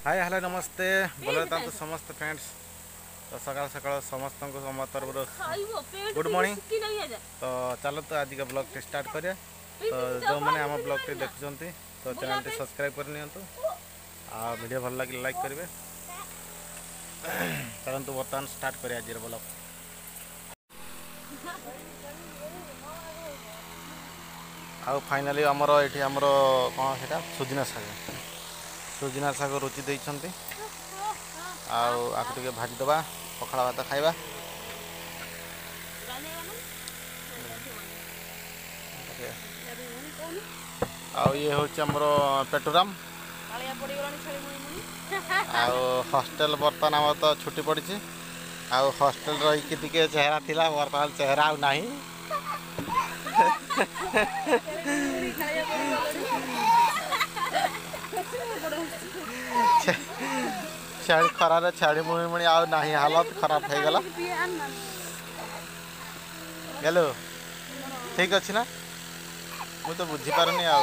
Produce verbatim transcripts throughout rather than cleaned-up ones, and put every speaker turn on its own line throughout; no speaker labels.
हाय hello नमस्ते बोले तो समस्त फ्रेंड्स तो सकाल सकाल समस्त को तरफ गुड मॉर्निंग। तो चलो तो आज का ब्लॉग टे स्टार्ट करें। तो जो मैंने आम ब्लॉग टे देखुं तो चैनल टे सब्सक्राइब करनी आ वीडियो भल लगे लाइक करेंगे। चलते बर्तमान स्टार्ट करें आज ब्लॉग। आउ फाइनाली आमर ये आमर कौन से सुजना शाग सुजना शाग रुचि देते आगे भाजीदे पखाड़ भात खाइबा। आउ ये हूँ आमर पेटुराम आउ हॉस्टेल बर्तमान आम तो छुट्टी पड़ी आउ हॉस्टेल रही टे चेहरा थिला बर्तमान चेहरा आउ नहीं। छाड़ी खरारे छाड़ी मुड़ी मुड़ी आउ नहीं हालत खराब हो गला गेलो ठीक अच्छी ना मुझे तो बुझी पारनी आउ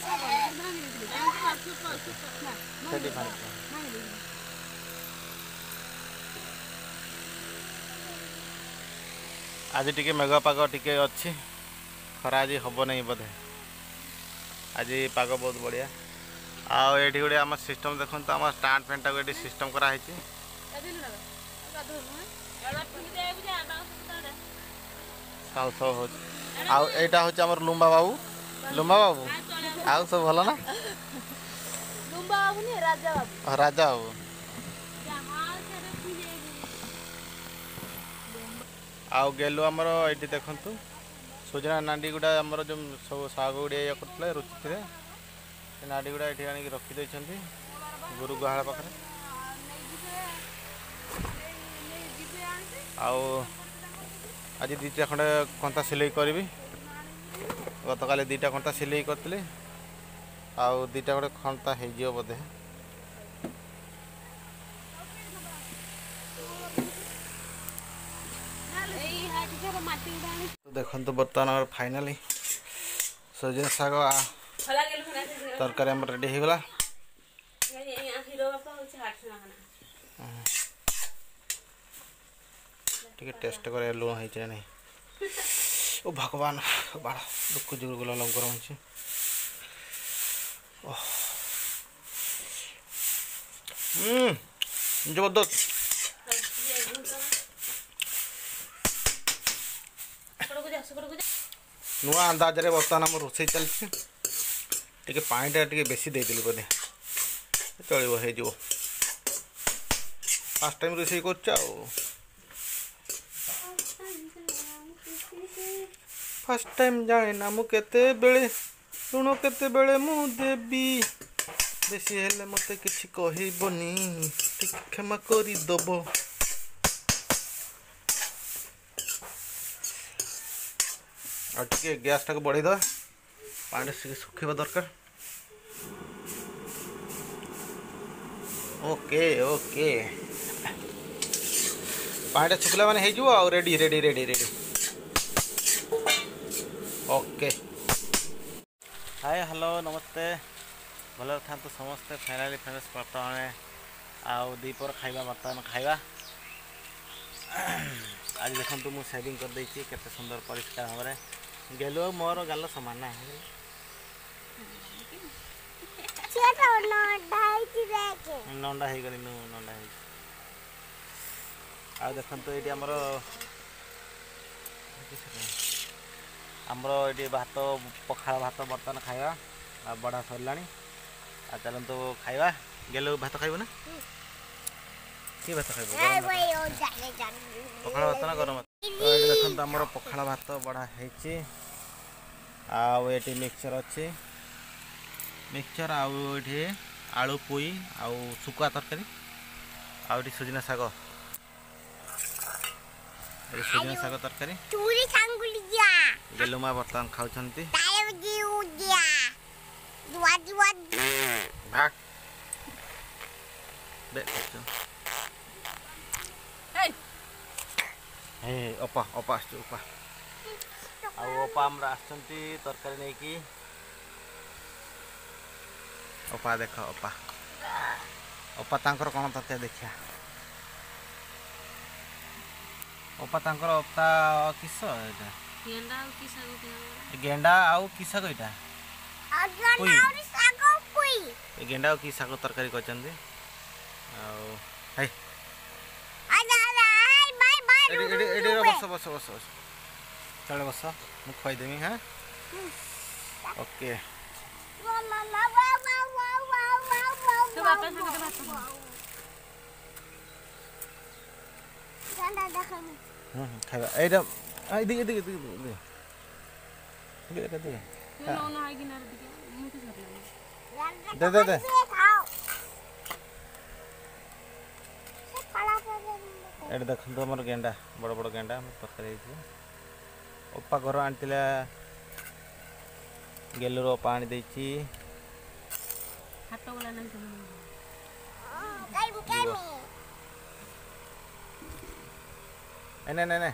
आज टिके मेघ पाग टिके अच्छी खरा आज हम नहीं बोधे आज पाग बहुत बढ़िया। आउ ये गोटे आम सिस्टम देखो तो आम स्टांड फैन टाक ये सिस्टम कराई साउ सब हो आउटा हूँ आम लुम्बा बाबू लुम्बा बाबू आउ सब भल ना राजा बाबू आउ गेलु आमर ये देखु सुजना नांडी गुड़ा आमर जो सब शाग गुड़े ये करते रुचि थे नाड़ी गुड़ा ये आनिक रखिदे गुरु गुहाल पाखे। आउ आज दीटा खंडे कंता सिलाई करी गत काले दीटा कंता सिलाई करी आउ दीटा गोटे खंता हो बोधे। तो देखो तो बर्तमान फाइनाली सजना शाग तरकारी आम रेडी हो गला। टे टेस्ट कर लुण हो नहीं ओ भगवान बाड़ दुख जोर गला गरम हो जबरदस्त नुआ अंदाज रे बर्तमान आम रोसे चलती टे पाटा टे बेसी देदेली बोधे चलो हो फास्ट टाइम रोसे कर फास्ट टाइम जाने ना मु केते बेले लुण केते बेले मु देवी बेसी हेले मते किछि कहबनी क्षमा करी दब। और टे गैस टाक बढ़े दे पानी सुखा दरकार। ओके ओके पानी सुखला माने हो ready ready ready ready okay. Hi hello नमस्ते भल था तो समस्ते फाइनाली फ्रेंड्स बर्तमान आउ दीपर खाइबा बर्तमान खाइबा। आज देखो मुझे सेविंग कर देछि केते सुंदर परिष्कार भाव गेलो मोर गाल समान ना नंडा हो गली नंडा हो आ देखो तो ये आमर आमर ये भात पखाड़ भात बर्तमान खाइबा आ बड़ा सरला आ चलते खाइबा गेलो भात खाइब ना कि भात खाइब पखाड़ भात ना गरम तो ये देखो तो आमर पखाड़ भात बड़ा है आउ मिक्सचर अच्छी मिक्सचर आउ ये आलू पोई आउ सुकुआ तरकारी आउ सुजना शाग सुजना शाग तरकारी गेलुमा बर्तमान खाऊं अपा अपा अपा आपा तरकारी नहीं कि अपा देख अपा अपा तांकर कौन तथ्य देखिया अपा तांकर अपा किस एटा
गेंडा आउ की साग के
गेंडा आउ की साग एटा
अगन और साग पुई
ए गेंडा आउ की साग तरकारी करचंदी आउ हे
आजा हाय बाय बाय
एडी एडी एडी बस बस बस बस चल बस मु खई देमी हां ओके
मामा वाव वाव वाव वाव वाव
तो वापस में के बात
ठंडा देखम
हम्म खाइबा एडा आ इदी इदी इदी इदी इदी इदी इदी
नो नो हाई गिनार दिके मुके सरला
दे दे दे
खाओ से काला कर
एडा देखंतो हमर गेंडा बड़ बड़ गेंडा हम तरकारी छै ओपा घर आनतिला गेलरो पानी देछि
हाटो वाला नहीं तुम
काई बुकाई में
ए ने ने ने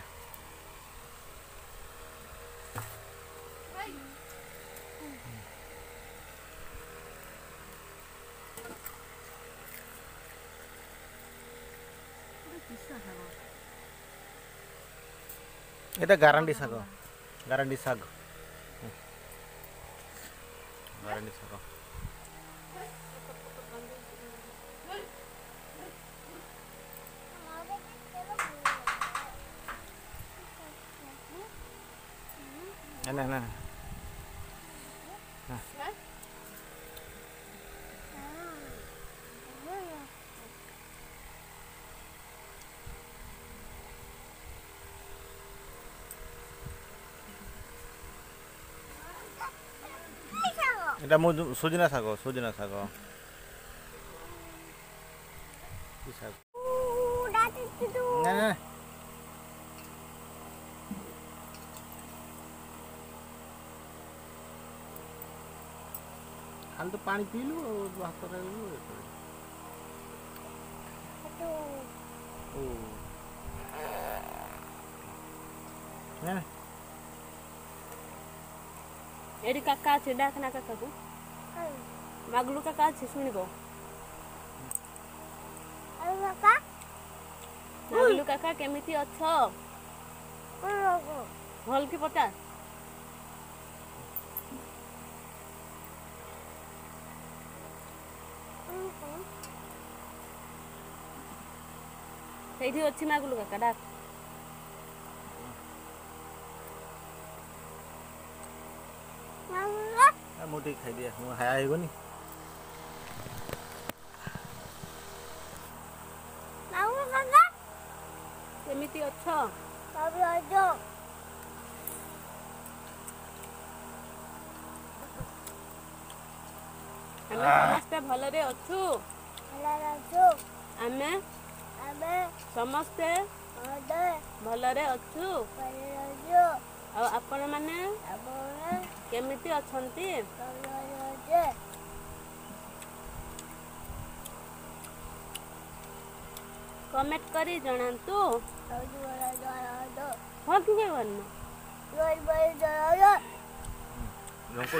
এটা গারান্ডি শাক গারান্ডি শাক গারান্ডি শাক না না না এটা সজনা শাক সজনা শাক কি শাক না না खाली तो पानी पी लू और हाथ रहलू ओ ना ना
एडी काका छै डाकना काका को मागलू काका छै सुनिबो
अरे काका
मागलू काका केमिति अछो भल की पता ସେଇଠି ଅଛି ମାଗୁଲୁ କାକା ଡାକ
आ मोटी खाई दिया मु हाया आइबनी
माऊ काका
केमिति अछ
बाबू आजो
ଆମେ ସମସ୍ତେ ଭଲରେ ଅଛୁ
ହେଲା ରାଜୁ
ଆମେ
ଆମେ
ସମସ୍ତେ
ଅଦେ
ଭଲରେ ଅଛୁ
ଭଲ ରାଜୁ
ଆଉ ଆପଣ ମାନେ
ଆପଣ
କେମିତି ଅଛନ୍ତି
ଭଲ ରାଜୁ
कमेंट करी जणांतु
राजू राजू राजू
हो कि के वन्न
राजू राजू
रंको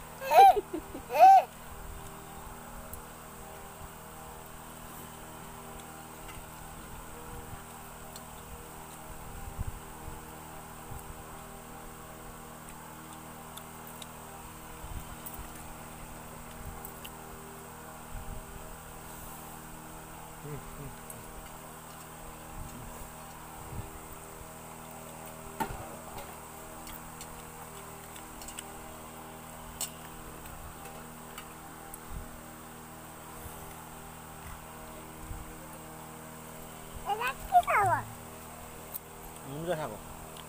मुंजा खाबो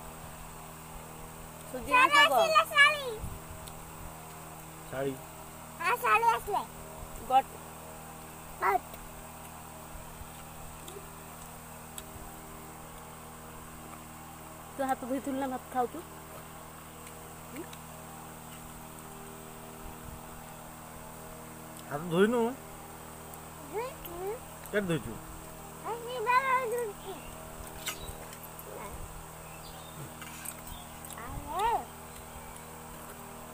सुजिया खाबो
साली
साड़ी
हां साली असले
गट
गट
तू हाथ धोई तुलना भात खाऊ तू
हाथ धोइनु
धुई
के धोइछु
असली बाबा धुई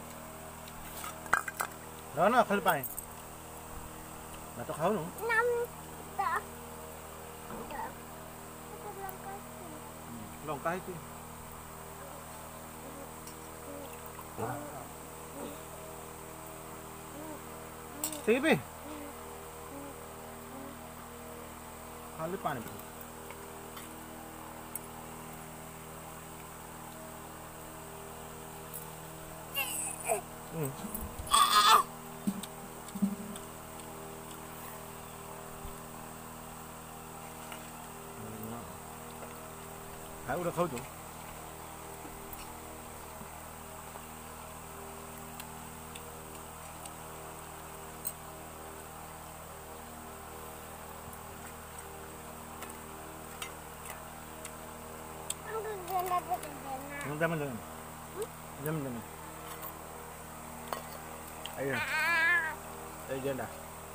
ना ना खाली पानी मैं तो खाऊ नु
नम
लंका है ठीक भी खाली पानी पी हाय उड़ा खाऊ जो Jamin jamin. Jamin jamin. Ayo. Ayo janda.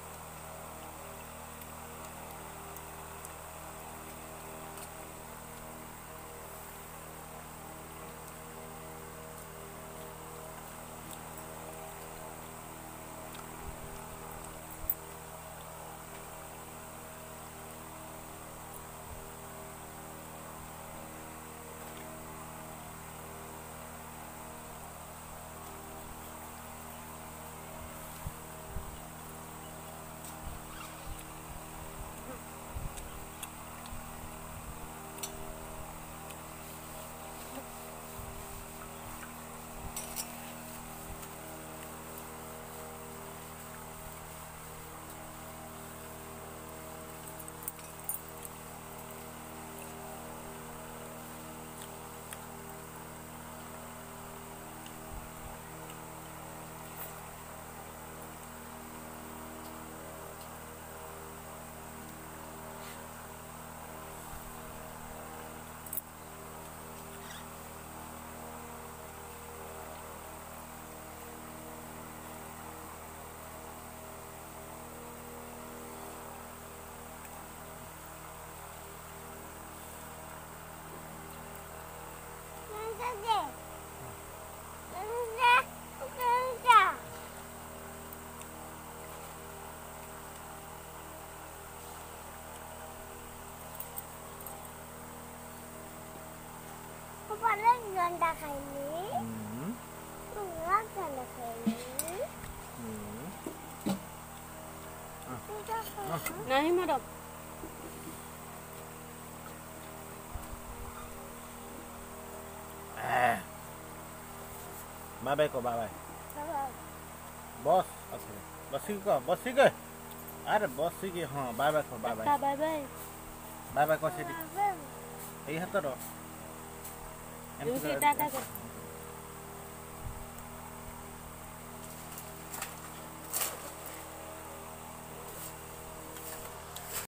Paling ganda kaini. Hmm. Enggak ganda kaini. Hmm.
नहीं मैडम
बाय बाय को बाय बाय बॉस अच्छा बसी को बसी के अरे बसी के हाँ बाय बाय को bye bye
bye bye
bye bye को से यही हाथ रो
टाटा